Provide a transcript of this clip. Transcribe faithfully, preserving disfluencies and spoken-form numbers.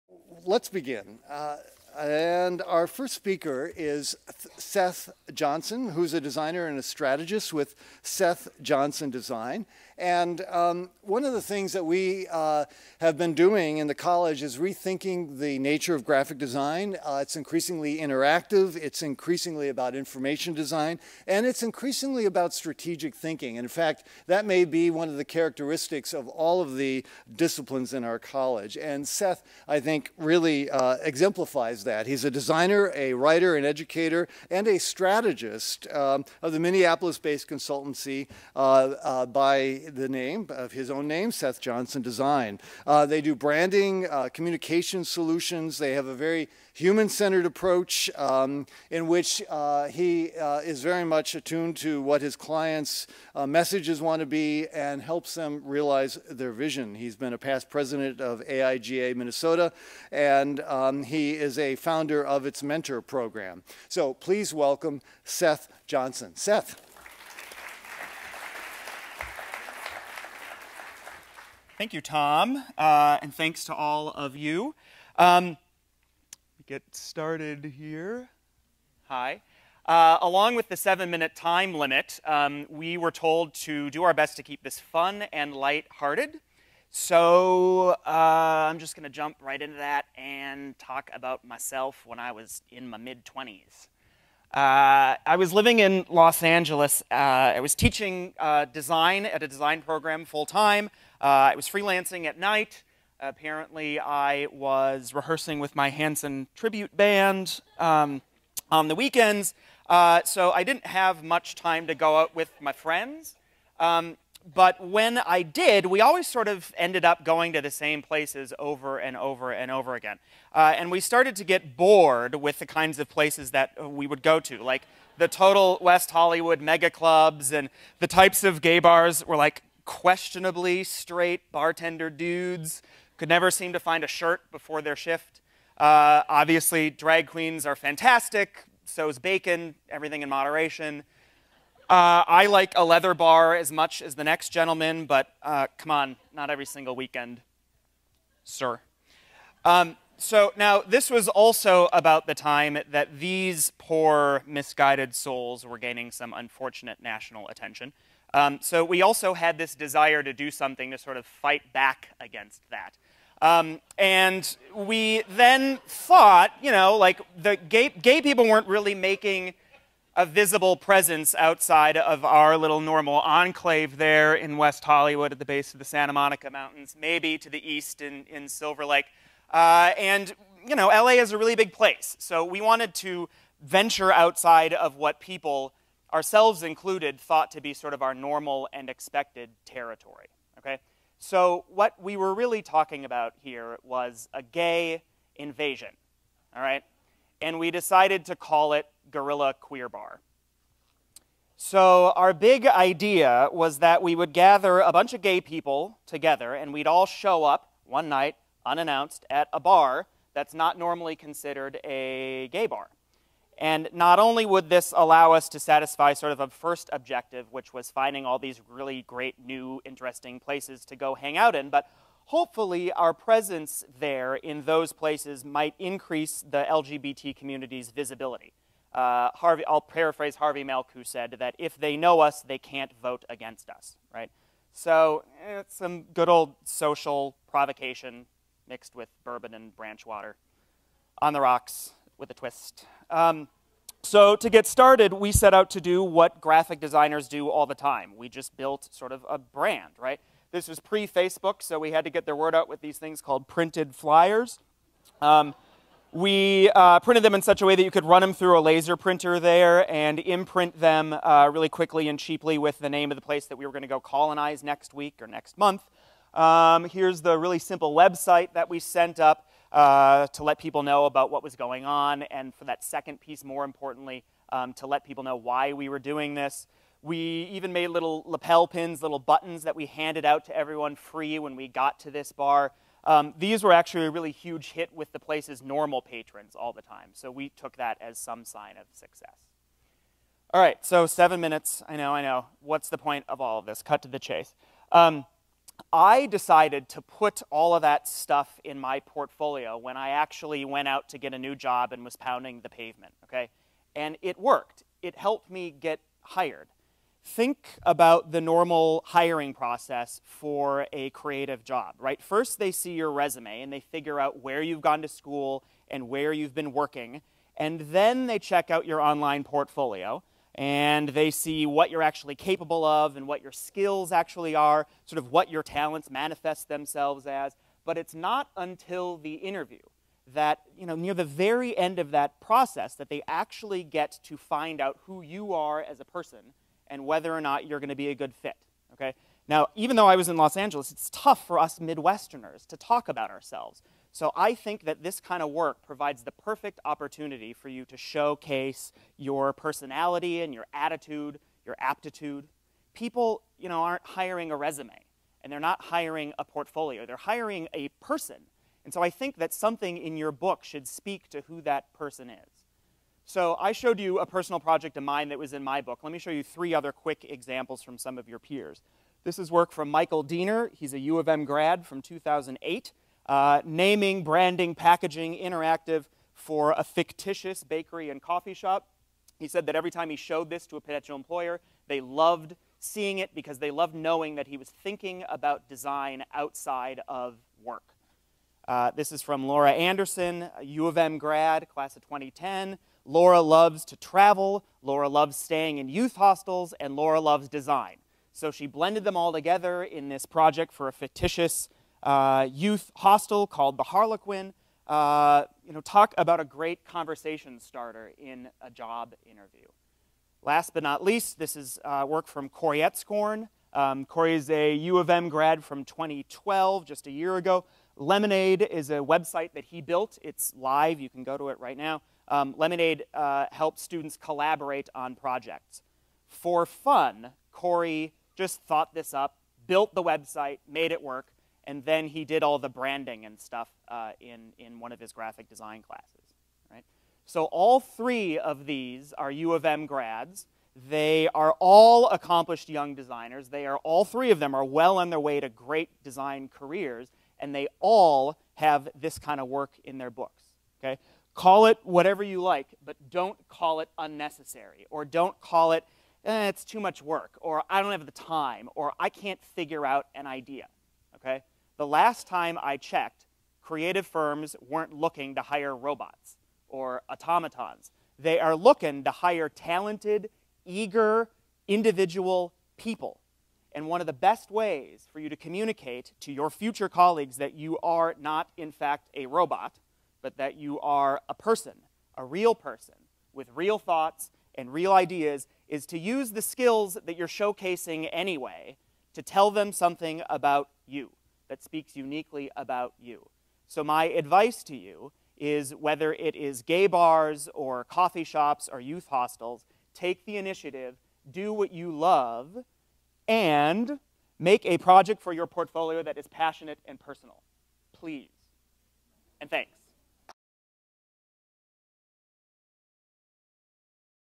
let's begin. Uh, and our first speaker is Seth Johnson, who's a designer and a strategist with Seth Johnson Design. And um, one of the things that we uh, have been doing in the college is rethinking the nature of graphic design. Uh, it's increasingly interactive, it's increasingly about information design, and it's increasingly about strategic thinking. And in fact, that may be one of the characteristics of all of the disciplines in our college. And Seth, I think, really uh, exemplifies that. He's a designer, a writer, an educator, and a strategist um, of the Minneapolis-based consultancy uh, uh, by the name of his own name, Seth Johnson Design. Uh, they do branding, uh, communication solutions. They have a very human-centered approach um, in which uh, he uh, is very much attuned to what his clients' uh, messages want to be and helps them realize their vision. He's been a past president of A I G A Minnesota, and um, he is a founder of its mentor program. So please welcome Seth Johnson. Seth. Thank you, Tom, uh, and thanks to all of you. Um, get started here. Hi. Uh, along with the seven-minute time limit, um, we were told to do our best to keep this fun and light-hearted. So uh, I'm just going to jump right into that and talk about myself when I was in my mid twenties. Uh, I was living in Los Angeles. Uh, I was teaching uh, design at a design program full-time. Uh, I was freelancing at night. Apparently, I was rehearsing with my Hanson tribute band um, on the weekends. Uh, so I didn't have much time to go out with my friends. Um, but when I did, we always sort of ended up going to the same places over and over and over again. Uh, and we started to get bored with the kinds of places that we would go to, like the total West Hollywood mega clubs and the types of gay bars were like questionably straight bartender dudes, could never seem to find a shirt before their shift. Uh, obviously, drag queens are fantastic, so's bacon, everything in moderation. Uh, I like a leather bar as much as the next gentleman, but uh, come on, not every single weekend, sir. Um, so now, this was also about the time that these poor, misguided souls were gaining some unfortunate national attention. Um, so we also had this desire to do something to sort of fight back against that. Um, and we then thought, you know, like the gay, gay people weren't really making a visible presence outside of our little normal enclave there in West Hollywood at the base of the Santa Monica Mountains, maybe to the east in, in Silver Lake. Uh, and, you know, L A is a really big place. So we wanted to venture outside of what people, ourselves included, thought to be sort of our normal and expected territory, okay? So what we were really talking about here was a gay invasion, all right? And we decided to call it Guerrilla Queer Bar. So our big idea was that we would gather a bunch of gay people together and we'd all show up one night, unannounced, at a bar that's not normally considered a gay bar. And not only would this allow us to satisfy sort of a first objective, which was finding all these really great, new, interesting places to go hang out in, but hopefully our presence there in those places might increase the L G B T community's visibility. Uh, Harvey, I'll paraphrase Harvey Milk, who said that if they know us, they can't vote against us, right? So it's some good old social provocation mixed with bourbon and branch water on the rocks with a twist. Um, so to get started, we set out to do what graphic designers do all the time. We just built sort of a brand, right? This was pre-Facebook, so we had to get their word out with these things called printed flyers. Um, we uh, printed them in such a way that you could run them through a laser printer there and imprint them uh, really quickly and cheaply with the name of the place that we were going to go colonize next week or next month. Um, here's the really simple website that we sent up uh, to let people know about what was going on, and for that second piece, more importantly, um, to let people know why we were doing this. We even made little lapel pins, little buttons that we handed out to everyone free when we got to this bar. Um, these were actually a really huge hit with the place's normal patrons all the time, so we took that as some sign of success. All right, so seven minutes, I know, I know. What's the point of all of this? Cut to the chase. Um, I decided to put all of that stuff in my portfolio when I actually went out to get a new job and was pounding the pavement, okay? And it worked. It helped me get hired. Think about the normal hiring process for a creative job, right? First, they see your resume, and they figure out where you've gone to school and where you've been working, and then they check out your online portfolio, and they see what you're actually capable of and what your skills actually are, sort of what your talents manifest themselves as. But it's not until the interview that, you know, near the very end of that process that they actually get to find out who you are as a person and whether or not you're going to be a good fit, okay? Now, even though I was in Los Angeles, it's tough for us Midwesterners to talk about ourselves. So I think that this kind of work provides the perfect opportunity for you to showcase your personality and your attitude, your aptitude. People, you know, aren't hiring a resume, and they're not hiring a portfolio. They're hiring a person. And so I think that something in your book should speak to who that person is. So I showed you a personal project of mine that was in my book. Let me show you three other quick examples from some of your peers. This is work from Michael Diener. He's a U of M grad from two thousand eight. Uh, naming, branding, packaging, interactive for a fictitious bakery and coffee shop. He said that every time he showed this to a potential employer, they loved seeing it because they loved knowing that he was thinking about design outside of work. Uh, this is from Laura Anderson, a U of M grad, class of twenty ten. Laura loves to travel, Laura loves staying in youth hostels, and Laura loves design. So she blended them all together in this project for a fictitious uh, youth hostel called the Harlequin. Uh, you know, talk about a great conversation starter in a job interview. Last but not least, this is uh, work from Corey Etzkorn. Um, Corey is a U of M grad from twenty twelve, just a year ago. Lemonade is a website that he built. It's live. You can go to it right now. Um, Lemonade uh, helps students collaborate on projects. For fun, Corey just thought this up, built the website, made it work, and then he did all the branding and stuff uh, in, in one of his graphic design classes. Right? So all three of these are U of M grads. They are all accomplished young designers. They are, all three of them are well on their way to great design careers, and they all have this kind of work in their books. Okay? Call it whatever you like, but don't call it unnecessary, or don't call it, eh, it's too much work, or I don't have the time, or I can't figure out an idea. Okay? The last time I checked, creative firms weren't looking to hire robots or automatons. They are looking to hire talented, eager, individual people. And one of the best ways for you to communicate to your future colleagues that you are not, in fact, a robot, but that you are a person, a real person, with real thoughts and real ideas, is to use the skills that you're showcasing anyway to tell them something about you that speaks uniquely about you. So my advice to you is, whether it is gay bars or coffee shops or youth hostels, take the initiative, do what you love, and make a project for your portfolio that is passionate and personal. Please. And thanks.